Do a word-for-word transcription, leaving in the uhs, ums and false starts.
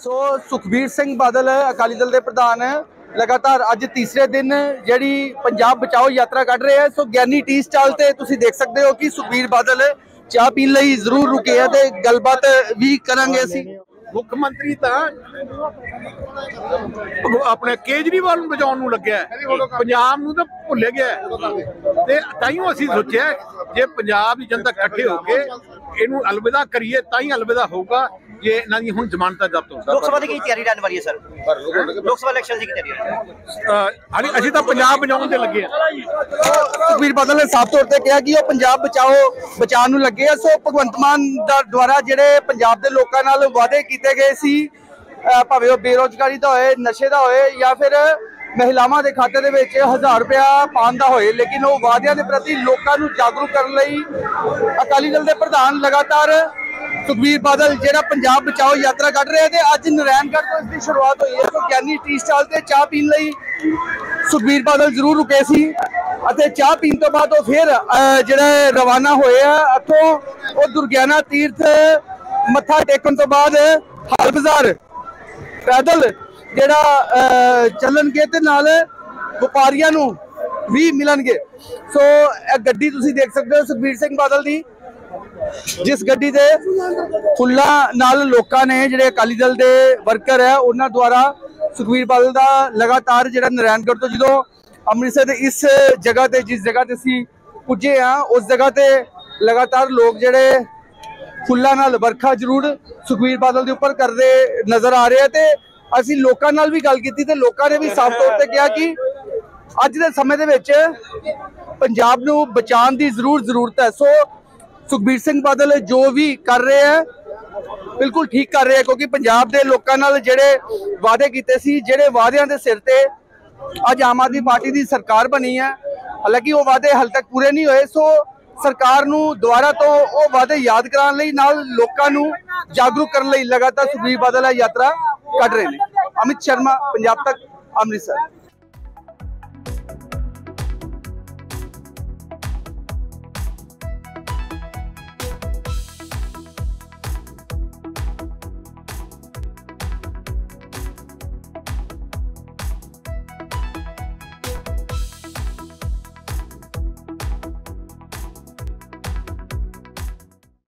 सो सुखबीर सिंह बादल अकाली दल के प्रधान लगातार अज तीसरे दिन जी पंजाब बचाओ यात्रा कढ़ रहे हैं। सो ज्ञानी टी स्टाल ते तुसीं देख सकते हो कि सुखबीर बादल चाह पीन लई जरूर रुके हैं ते गलबात भी करांगे असीं। मुख्यमंत्री तो अपने केजरीवाल नूं बचाउण नूं लग्या पंजाब नूं तो भुल गया ते ताईयों असीं सोचिया जे पंजाब दी जनता इकट्ठे होके इहनूं अलविदा करिए ताई अलविदा होगा जे इन्हां दी हुण जमानत जब्त हो। लोकसभा की तैयारी रहने वाली है सर, लोकसभा इलेक्शन की तैयारी असीं तां पंजाब बचाउण ते लगे सुखबीर बादल ने साफ तौर पर कहा कि पंजाब बचाओ बचाने नूं लगे हैं। सो भगवंत मान द्वारा जिहड़े पंजाब दे लोकां नाल वादे कीते गए सी, भावें वो बेरोजगारी दा होए, नशे दा होए या फिर महिलावां दे खाते दे विच हज़ार रुपया पाउण दा होए, लेकिन वो वादियां दे प्रति लोकां नूं जागरूक करन लई अकाली दल दे प्रधान लगातार सुखबीर बादल जिहड़ा पंजाब बचाओ यात्रा कढ़ रहे हैं। अज नारायणगढ़ तो इसकी शुरुआत हुई है। तो ज्ञानी टी स्टाल ते चाह पीण लई सुखबीर बादल जरूर रुके सी अते चाह पीण तो बाद वो फिर जिहड़े रवाना होए आ इत्थों वो दुर्गियाना तीर्थ मत्था टेकण तो बाद हाल बाजार पैदल जिहड़ा चलणगे ते नाल व्यापारियां नूं भी मिलणगे। सो गड्डी तुसीं देख सकते हो सुखबीर सिंह बादल दी, जिस गड्डी दे फुल्लां नाल लोकां ने जिहड़े अकाली दल दे वर्कर है उन्हां द्वारा सुखबीर बादल दा लगातार जिहड़ा नारायणगढ़ तो जदों अमृतसर दे इस जगह ते जिस जगह ते असीं पुजे हां उस जगह ते लगातार लोग जिहड़े फुल्लां नाल वर्खा जरूर सुखबीर बादल दे उपर करदे नज़र आ रहे हैं। ते असीं लोकां नाल भी गल कीती ते लोकां ने भी साफ तौर ते कहा कि अज दे समय दे विच पंजाब नूं बचाउण दी जरूर जरूरत है। सो सुखबीर सिंह बादल जो भी कर रहे हैं बिल्कुल ठीक कर रहे हैं, क्योंकि पंजाब के लोगों नाल जिहड़े वादे कीते सी, जिहड़े वादियां दे सिर ते अज आम आदमी पार्टी की सरकार बनी है, हालांकि वो वादे हाल तक पूरे नहीं होए। सो सरकार नूं दोबारा तो वो वादे याद कराने लई नाल लोकां नूं जागरूक करने लई लगातार सुखबीर बादल यात्रा कढ़ रहे हैं। अमित शर्मा, पंजाब तक, अमृतसर।